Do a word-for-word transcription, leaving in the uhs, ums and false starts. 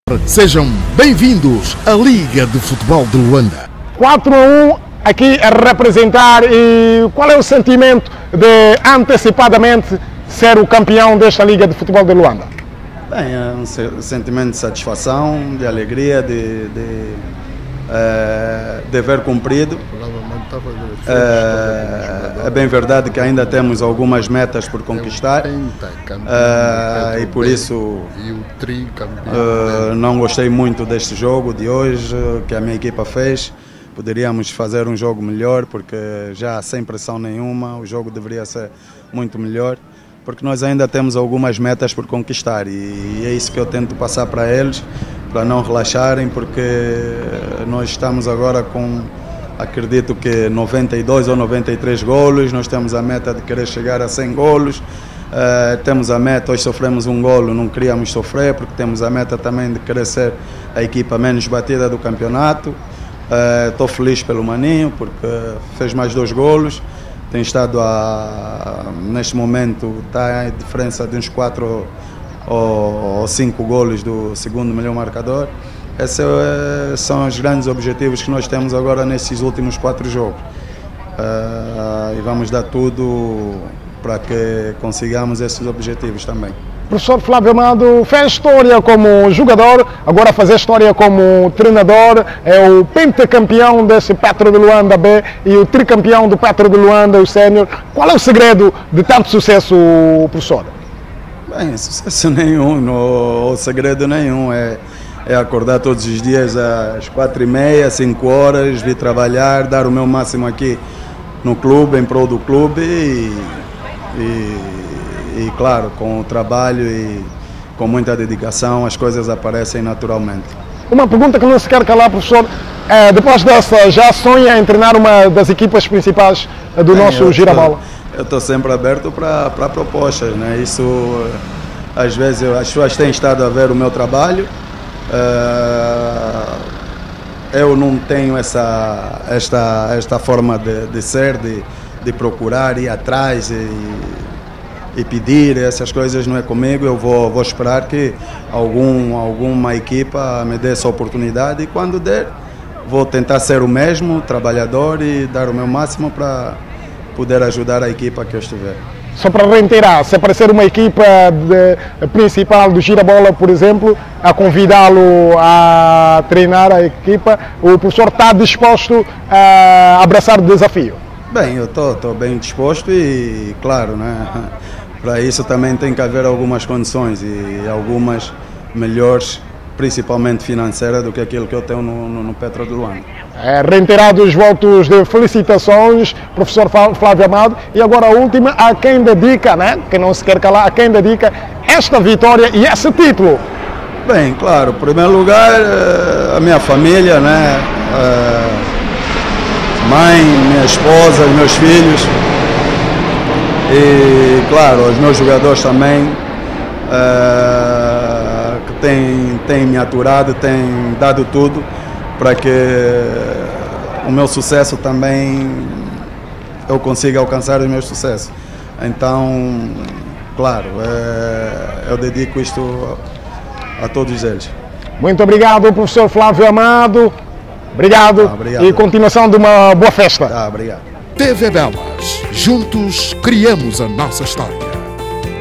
Sejam bem-vindos à Liga de Futebol de Luanda. quatro a um aqui a representar, e qual é o sentimento de antecipadamente ser o campeão desta Liga de Futebol de Luanda? Bem, é um sentimento de satisfação, de alegria, de, de, é, dever cumprido. É, é bem verdade que ainda temos algumas metas por conquistar, é, e por isso é, não gostei muito deste jogo de hoje que a minha equipa fez. Poderíamos fazer um jogo melhor, porque já sem pressão nenhuma, o jogo deveria ser muito melhor, porque nós ainda temos algumas metas por conquistar, e é isso que eu tento passar para eles, para não relaxarem, porque nós estamos agora com, acredito que noventa e dois ou noventa e três golos, nós temos a meta de querer chegar a cem golos, uh, temos a meta, hoje sofremos um golo, não queríamos sofrer, porque temos a meta também de querer ser a equipa menos batida do campeonato. Estou uh, feliz pelo Maninho, porque fez mais dois golos, tem estado a, neste momento está a diferença de uns quatro ou cinco golos do segundo melhor marcador. Esses uh, são os grandes objetivos que nós temos agora nesses últimos quatro jogos, uh, e vamos dar tudo para que consigamos esses objetivos também. O professor Flávio Amado fez história como jogador, agora fazer história como treinador, é o pentacampeão desse Petro de Luanda B e o tricampeão do Petro de Luanda, o sénior. Qual é o segredo de tanto sucesso, professor? Bem, sucesso nenhum, no, segredo nenhum, é, é acordar todos os dias às quatro e meia, cinco horas, vir trabalhar, dar o meu máximo aqui no clube, em prol do clube, e, e E claro, com o trabalho e com muita dedicação, as coisas aparecem naturalmente. Uma pergunta que não se quer calar, professor, é, depois dessa, já sonha em treinar uma das equipas principais do Bem, nosso Girabola? Eu estou sempre aberto para propostas, né? Isso, às vezes, eu, as pessoas têm estado a ver o meu trabalho, uh, eu não tenho essa, esta, esta forma de, de ser, de, de procurar, ir atrás e, e pedir essas coisas, não é comigo. Eu vou, vou esperar que algum, alguma equipa me dê essa oportunidade, e quando der, vou tentar ser o mesmo, trabalhador, e dar o meu máximo para poder ajudar a equipa que eu estiver. Só para reiterar, se aparecer uma equipa de, principal do Girabola, por exemplo, a convidá-lo a treinar a equipa, o professor está disposto a abraçar o desafio? Bem, eu estou bem disposto, e claro, né? Para isso também tem que haver algumas condições, e algumas melhores, principalmente financeiras, do que aquilo que eu tenho no, no, no Petro de Luanda. É, reiterados votos de felicitações, professor Flávio Amado, e agora a última, a quem dedica, né, que não se quer calar, a quem dedica esta vitória e esse título? Bem, claro, em primeiro lugar, a minha família, né, a mãe, minha esposa, os meus filhos, e claro, os meus jogadores também, uh, que têm, têm me aturado, têm dado tudo para que o meu sucesso também, eu consiga alcançar os meus sucessos. Então, claro, uh, eu dedico isto a, a todos eles. Muito obrigado, professor Flávio Amado. Obrigado, ah, obrigado. E continuação de uma boa festa. Ah, obrigado. T V Belas, juntos criamos a nossa história.